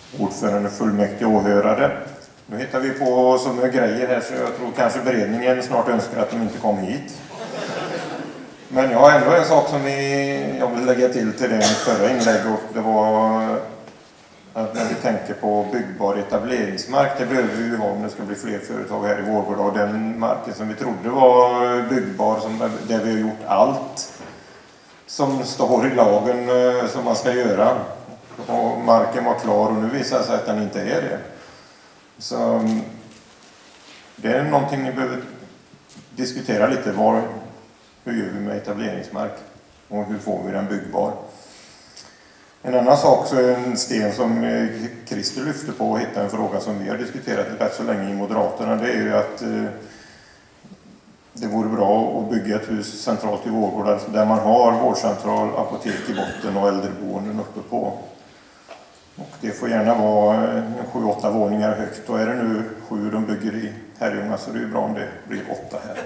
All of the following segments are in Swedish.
ordförande, fullmäktige och åhörare. Nu hittar vi på så mycket grejer här så jag tror kanske beredningen snart önskar att de inte kom hit. Men jag har ändå en sak som jag vill lägga till det mitt förra inlägg, och det var att när vi tänker på byggbar etableringsmark, det behöver vi ju ha om det ska bli fler företag här i Vårgårda, och den marken som vi trodde var byggbar, där vi har gjort allt som står i lagen som man ska göra, och marken var klar och nu visar det sig att den inte är det. Så det är någonting ni behöver diskutera lite. Hur gör vi med etableringsmark och hur får vi den byggbar? En annan sak, så är en sten som Christer lyfte på och hittade en fråga som vi har diskuterat rätt så länge i Moderaterna. Det är ju att det vore bra att bygga ett hus centralt i Vårgårda där man har vårdcentral, apotek i botten och äldreboenden uppe på. Och det får gärna vara 7-8 våningar högt. Och är det nu 7 de bygger i Herrljunga, så det är ju bra om det blir 8 här.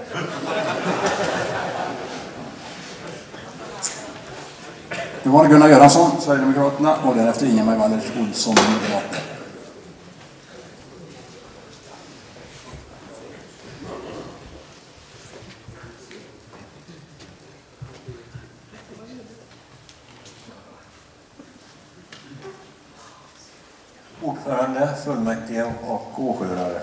Nu var det Gunnar Göransson, Sverigedemokraterna, och därefter Ingemar Wallers Olsson, Moderaterna. Ordförande, fullmäktige och åhörare.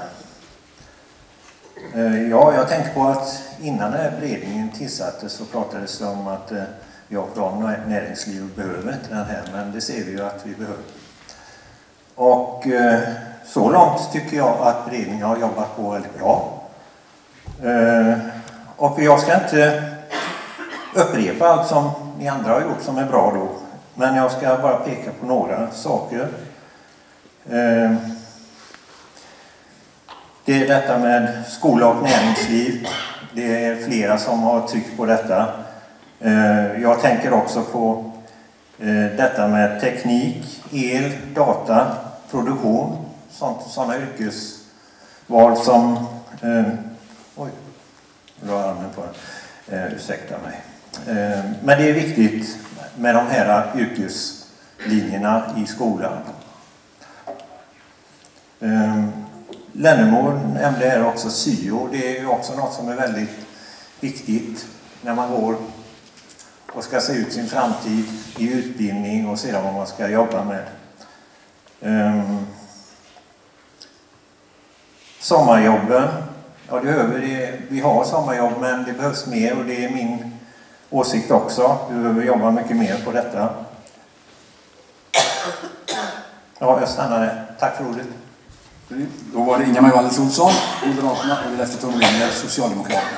Ja, jag tänkte på att innan den här beredningen tillsattes så pratades det om att jag och näringsliv behöver inte den här, men det ser vi ju att vi behöver. Och så långt tycker jag att beredningen har jobbat på väldigt bra. Och jag ska inte upprepa allt som ni andra har gjort som är bra då, men jag ska bara peka på några saker. Det är detta med skola och näringsliv. Det är flera som har tryckt på detta. Jag tänker också på detta med teknik, el, data, produktion. Sådana yrkesval som... oj, jag la armen på den. Ursäkta mig. Men det är viktigt med de här yrkeslinjerna i skolan. Lennemo nämnde här också syo. Det är ju också något som är väldigt viktigt när man går och ska se ut sin framtid i utbildning och sedan vad man ska jobba med. Sommarjobben. Ja, vi har sommarjobb, men det behövs mer, och det är min åsikt också. Vi behöver jobba mycket mer på detta. Ja, jag stannar där. Tack för ordet. Då var det Ingemar Wallers Olsson, Moderaterna, och därefter Tom Linder, Socialdemokraterna.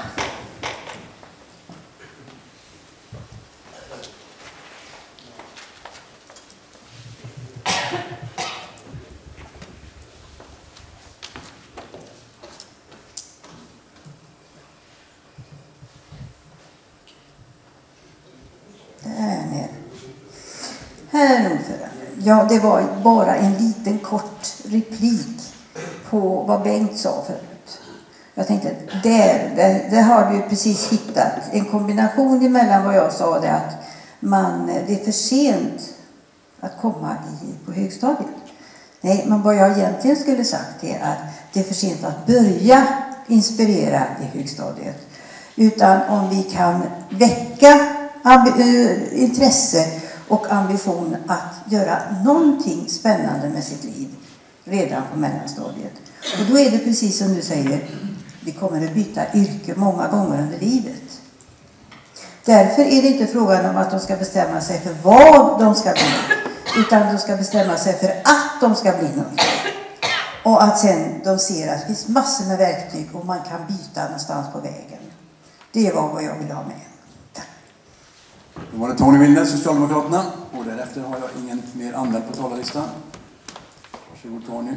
Herr ordförande, ja, det var bara en liten kort replik på vad Bengt sa förut. Jag tänkte att där har du precis hittat en kombination emellan vad jag sa, det att det är för sent att komma på högstadiet. Nej, men vad jag egentligen skulle sagt är att det är för sent att börja inspirera i högstadiet. Utan om vi kan väcka intresse och ambition att göra någonting spännande med sitt liv redan på mellanstadiet. Och då är det precis som du säger, vi kommer att byta yrke många gånger under livet. Därför är det inte frågan om att de ska bestämma sig för vad de ska bli, utan de ska bestämma sig för att de ska bli något. Och att sen de ser att det finns massor med verktyg och man kan byta någonstans på vägen. Det var vad jag ville ha med. Tack. Då var det Tony Wilner, Socialdemokraterna, och därefter har jag ingen mer anmäld på talarlistan. Varsågod Tony.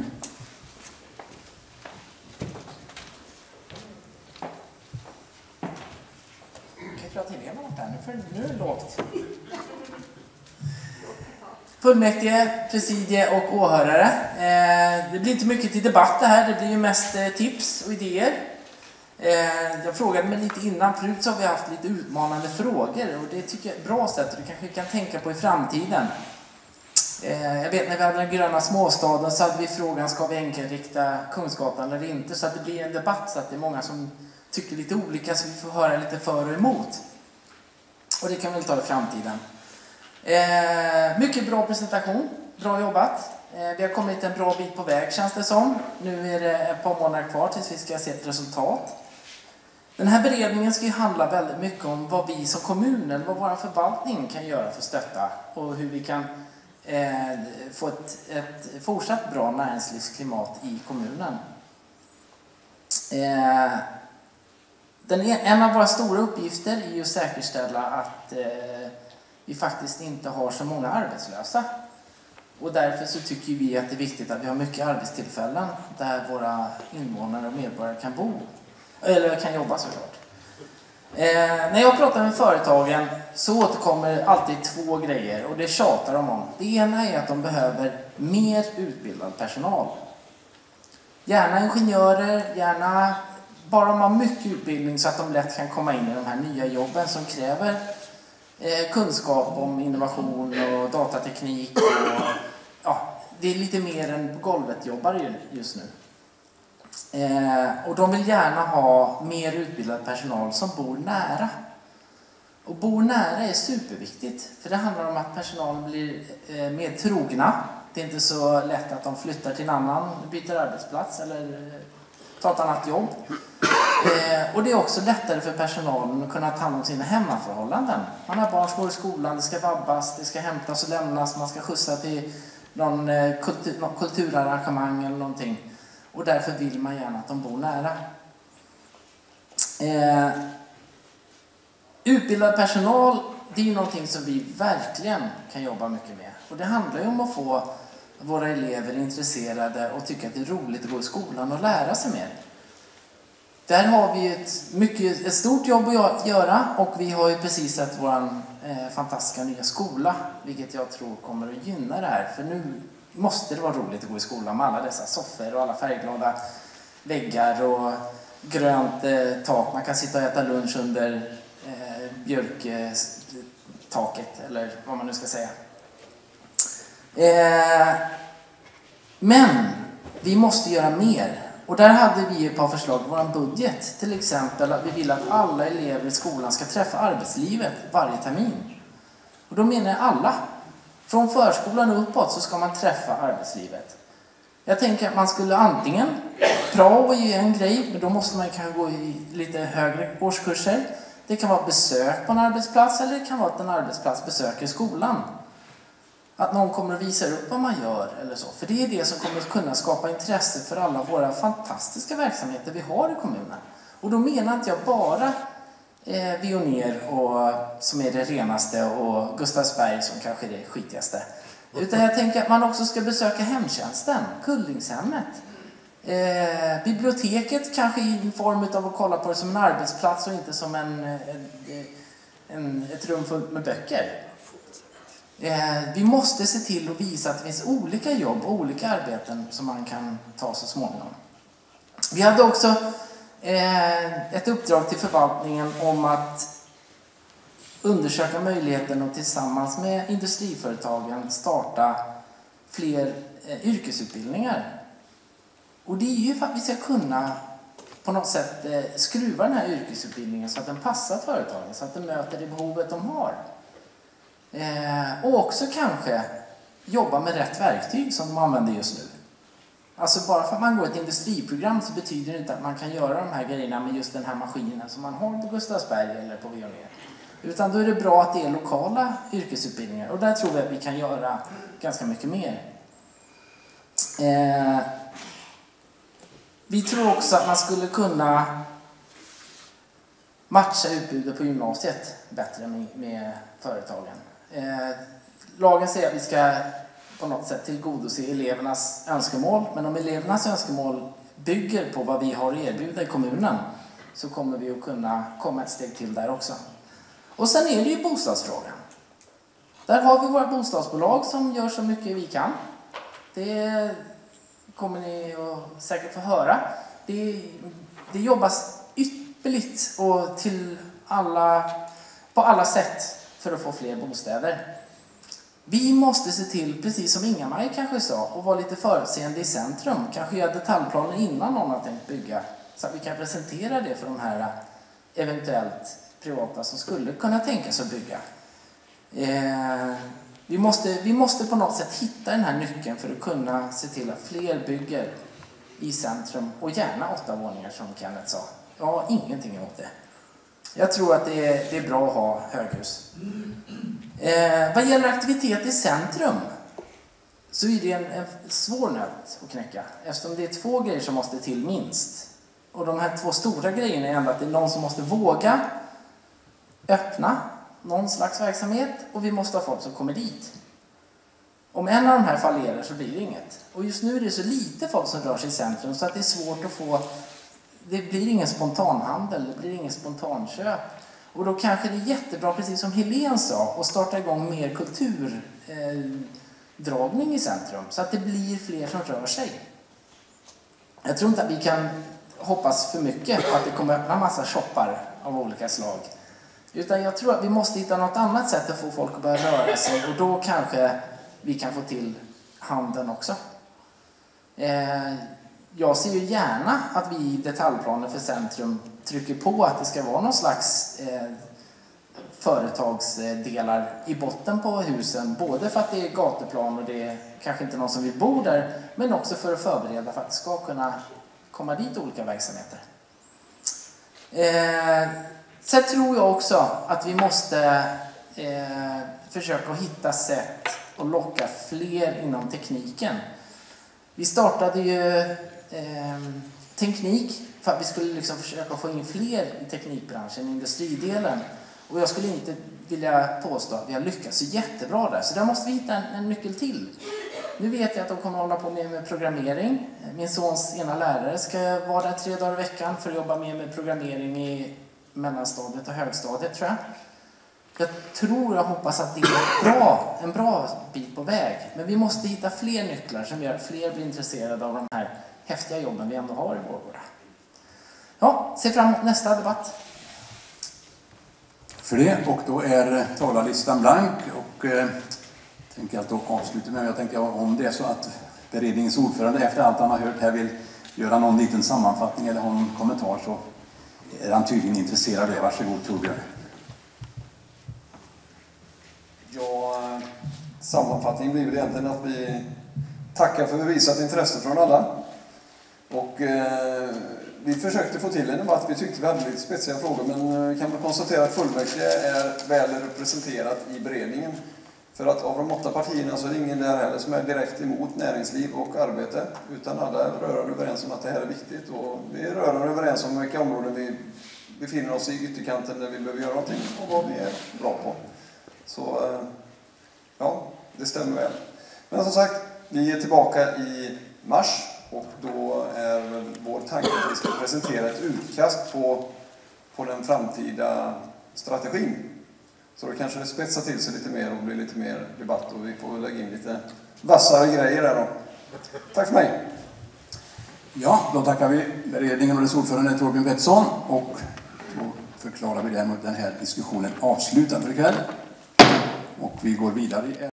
Nu är det lågt. Fullmäktige, presidie och åhörare. Det blir inte mycket till debatt det här. Det blir ju mest tips och idéer. Jag frågade mig lite innan. Förut så har vi haft lite utmanande frågor. Och det tycker jag är ett bra sätt. Du kanske kan tänka på i framtiden. Jag vet när vi hade den gröna småstaden så hade vi frågan, ska vi enkelrikta Kungsgatan eller inte? Så att det blir en debatt, så att det är många som tycker lite olika, så vi får höra lite för och emot. Och det kan vi väl ta i framtiden. Mycket bra presentation, bra jobbat. Vi har kommit en bra bit på väg, känns det som. Nu är det ett par månader kvar tills vi ska se ett resultat. Den här beredningen ska ju handla väldigt mycket om vad vi som kommun eller vad vår förvaltning kan göra för att stötta och hur vi kan få ett fortsatt bra näringslivsklimat i kommunen. En av våra stora uppgifter är ju att säkerställa att vi faktiskt inte har så många arbetslösa. Och därför så tycker vi att det är viktigt att vi har mycket arbetstillfällen där våra invånare och medborgare kan bo. Eller kan jobba såklart. När jag pratar med företagen så återkommer alltid två grejer och det tjatar de om. Det ena är att de behöver mer utbildad personal. Gärna ingenjörer, gärna bara de har mycket utbildning så att de lätt kan komma in i de här nya jobben som kräver kunskap om innovation och datateknik. Och, ja, det är lite mer än golvet jobbar just nu. Och de vill gärna ha mer utbildad personal som bor nära. Och bor nära är superviktigt. För det handlar om att personalen blir mer trogna. Det är inte så lätt att de flyttar till en annan, byter arbetsplats eller tar ett annat jobb. Och det är också lättare för personalen att kunna ta hand om sina hemmaförhållanden. Man har barn som går i skolan, det ska vabbas, det ska hämtas och lämnas, man ska skjutsa till någon kulturarrangemang eller någonting. Och därför vill man gärna att de bor nära. Utbildad personal, det är ju någonting som vi verkligen kan jobba mycket med. Och det handlar ju om att få våra elever intresserade och tycka att det är roligt att gå i skolan och lära sig mer. Där har vi ett stort jobb att göra och vi har ju precis sett vår fantastiska nya skola, vilket jag tror kommer att gynna det här. För nu måste det vara roligt att gå i skolan med alla dessa soffor och alla färgglada väggar och grönt tak. Man kan sitta och äta lunch under björktaket eller vad man nu ska säga. Men vi måste göra mer. Och där hade vi ett par förslag i vår budget. Till exempel att vi vill att alla elever i skolan ska träffa arbetslivet varje termin. Och då menar jag alla. Från förskolan och uppåt så ska man träffa arbetslivet. Jag tänker att man skulle antingen, prao är en grej, men då måste man kanske gå i lite högre årskurser. Det kan vara besök på en arbetsplats eller det kan vara att en arbetsplats besöker skolan. Att någon kommer att visa upp vad man gör eller så. För det är det som kommer att kunna skapa intresse för alla våra fantastiska verksamheter vi har i kommunen. Och då menar inte jag bara Vioner som är det renaste och Gustavsberg som kanske är det skitigaste. Utan jag tänker att man också ska besöka hemtjänsten, Kullingshemmet. Biblioteket kanske i form av att kolla på det som en arbetsplats och inte som ett rum fullt med böcker. Vi måste se till att visa att det finns olika jobb och olika arbeten som man kan ta så småningom. Vi hade också ett uppdrag till förvaltningen om att undersöka möjligheten att tillsammans med industriföretagen starta fler yrkesutbildningar. Och det är ju för att vi ska kunna på något sätt skruva den här yrkesutbildningen så att den passar företagen, så att den möter det behovet de har. Och också kanske jobba med rätt verktyg som de använder just nu. Alltså bara för att man går ett industriprogram så betyder det inte att man kan göra de här grejerna med just den här maskinen som man har på Gustavsberg eller på Vioner. Utan då är det bra att det är lokala yrkesutbildningar. Och där tror vi att vi kan göra ganska mycket mer. Vi tror också att man skulle kunna matcha utbudet på gymnasiet bättre med företagen. Lagen säger att vi ska på något sätt tillgodose elevernas önskemål. Men om elevernas önskemål bygger på vad vi har att erbjuda i kommunen så kommer vi att kunna komma ett steg till där också. Och sen är det ju bostadsfrågan. Där har vi våra bostadsbolag som gör så mycket vi kan. Det kommer ni att säkert få höra. Det jobbas ypperligt och på alla sätt för att få fler bostäder. Vi måste se till, precis som Inga-Maj kanske sa, och vara lite förutseende i centrum. Kanske göra detaljplaner innan någon har tänkt bygga. Så att vi kan presentera det för de här eventuellt privata som skulle kunna tänka sig att bygga. Vi måste på något sätt hitta den här nyckeln för att kunna se till att fler bygger i centrum. Och gärna 8 våningar som Kenneth sa. Jag har ingenting emot det. Jag tror att det är bra att ha höghus. Vad gäller aktivitet i centrum så är det en svår nöt att knäcka. Eftersom det är 2 grejer som måste till minst. Och de här 2 stora grejerna är ändå att det är någon som måste våga öppna någon slags verksamhet och vi måste ha folk som kommer dit. Om en av de här fallerar så blir det inget. Och just nu är det så lite folk som rör sig i centrum så att det är svårt att få... Det blir ingen spontanhandel, det blir ingen spontanköp. Och då kanske det är jättebra, precis som Helene sa, att starta igång mer kulturdragning i centrum. Så att det blir fler som rör sig. Jag tror inte att vi kan hoppas för mycket på att det kommer öppna massa shoppar av olika slag. Utan jag tror att vi måste hitta något annat sätt att få folk att börja röra sig. Och då kanske vi kan få till handeln också. Jag ser ju gärna att vi i detaljplaner för centrum trycker på att det ska vara någon slags företagsdelar i botten på husen. Både för att det är gatuplan och det är kanske inte någon som vill bo där. Men också för att förbereda för att det ska kunna komma dit olika verksamheter. Sen tror jag också att vi måste försöka hitta sätt att locka fler inom tekniken. Vi startade ju teknik för att vi skulle liksom försöka få in fler i teknikbranschen, industridelen. Och jag skulle inte vilja påstå att vi har lyckats så jättebra där. Så där måste vi hitta en nyckel till. Nu vet jag att de kommer att hålla på med programmering. Min sons ena lärare ska vara där 3 dagar i veckan för att jobba med programmering i mellanstadiet och högstadiet, tror jag. Jag hoppas att det är en bra bit på väg. Men vi måste hitta fler nycklar som gör att fler blir intresserade av de här häftiga jobben vi ändå har i Vårgårda. Ja, se fram emot nästa debatt. För det, och då är talarlistan blank och tänker att då avsluta med. Jag tänker om det är så att beredningens ordförande efter allt han har hört här vill göra någon liten sammanfattning eller ha någon kommentar, så är han tydligen intresserad av det. Varsågod Torbjörn. Ja, sammanfattningen blir väl egentligen att vi tackar för visat intresse från alla. Och vi försökte få till en debatt. Vi tyckte vi hade lite speciella frågor, men kan man konstatera att fullmäktige är väl representerat i beredningen. För att av de 8 partierna så är det ingen där heller som är direkt emot näringsliv och arbete. Utan alla är rörande överens om att det här är viktigt. Och vi är rörande överens om vilka områden vi befinner oss i ytterkanten där vi behöver göra någonting och vad vi är bra på. Så ja, det stämmer väl. Men som sagt, vi är tillbaka i mars och då är vår tanke att vi ska presentera ett utkast på den framtida strategin. Så då kanske det spetsar till sig lite mer och blir lite mer debatt och vi får lägga in lite vassare grejer där då. Tack för mig! Ja, då tackar vi beredningen och dess ordförande Torbjörn Pettersson och då förklarar vi därmed den här diskussionen avslutad för ikväll. Och vi går vidare.